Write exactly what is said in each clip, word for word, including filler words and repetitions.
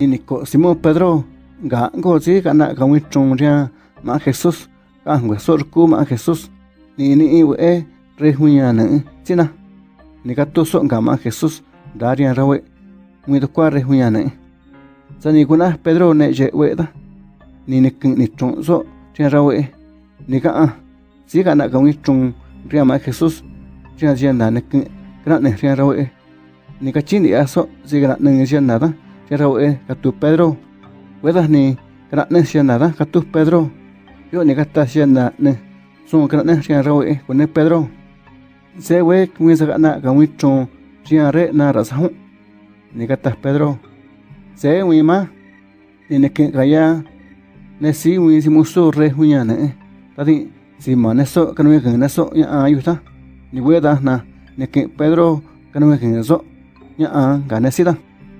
ni ko Simón Pedro ga go si ga na ga wi trong ria ma Jesus ga ngwe so ku ma Jesus ni ni we re hunya na china ni ka to so ga ma Jesus daria rawe mi to kwa re hunya na sa ni kuna Pedro ne je we da ni ni kin ni trong so ria rawe ni ka a si ga na ga wi trong ria ma Jesus ria ria na ne kin ra ne ria rawe ni ka chin dia so si ga na ne ria na da ria rawe ka tu Pedro we da ni ka na ria na da ka tu Pedro yo ni ka ta ria na ne so ka na ria rawe ko ne Pedro se we mi sa ga na ga wi trong ria re na ra sa hu ni ka ta Pedro se wi ma ni ne kin ga ya ne si wi si mu so re hu nya ne ta di si ma ne so ka no ga na so ya a yu ta ni we da na ne kin Pedro ka no ga so ya a ga ne si da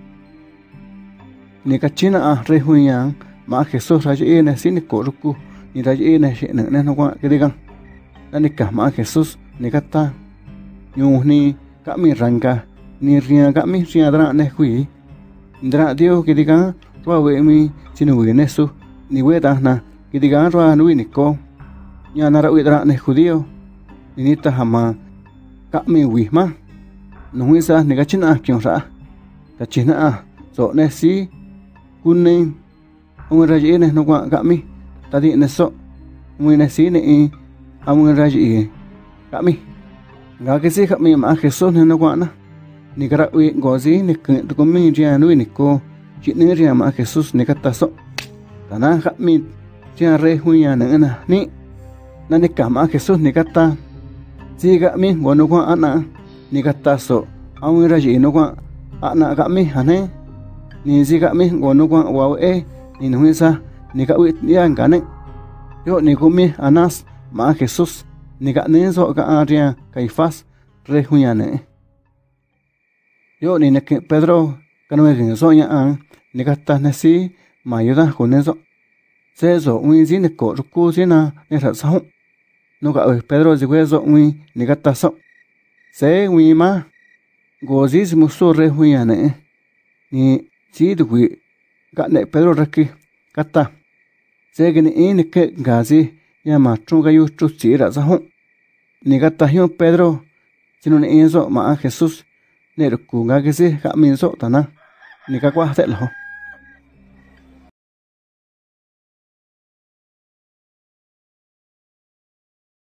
ni ka china a re hu nya ma Jesus ra ji ne si ni ko ru ku ni ra ji ne she ne ne no kwa ke digan na ni ka ma Jesus ni ka ta nyu ni ka mi ranga ni ria ka mi ria dra ne hui dra dio ke digan ro we mi chinu we ne su ni we da na ke digan ro nu ni ko nya na ra we dra ne judío ni ni ta hama ka mi wi ma no hui sa ni ka china kyo ra ka china a so ne si kun ne un ra ji ne no kwa ka mi ta di ne so mu ne si ne a mu ra ji ka mi ga ke si ka mi ma Jesus ne no kwa na ni ka ra we go si ni ke to mi ria nu ni ko chi ne ria ma Jesus ni ka ta so ta na ka mi ria re hu ya na na ni na ni ka ma Jesus ni ka ta si ka mi go no kwa ana ni ka ta so a mu ra ji no kwa ana ka mi ha ne ni si ka mi go no kwa wa e ni no sa ni ka we ya ga ne yo ni ko mi anas ma Jesus ni ka ne so ka aria Caifás re hu ya ne yo ni ne ke Pedro ka no ge so ya an ni ka ta ne si ma yuda ko ne so se so wi si ne ko ru ku si na ne ra sa hu no ka Pedro si we so wi ni ka ta so se wi ma go si si mu so re hu ya ne ni si du wi ka ne Pedro ra ki ka ta se ge ni ni ke ga si ya ma tru ga yu tru si ra sa hu ni ka ta hyo Pedro sino ne so ma Jesus ne ru ku ga ke si ka min so ta na ni ka kwa te lo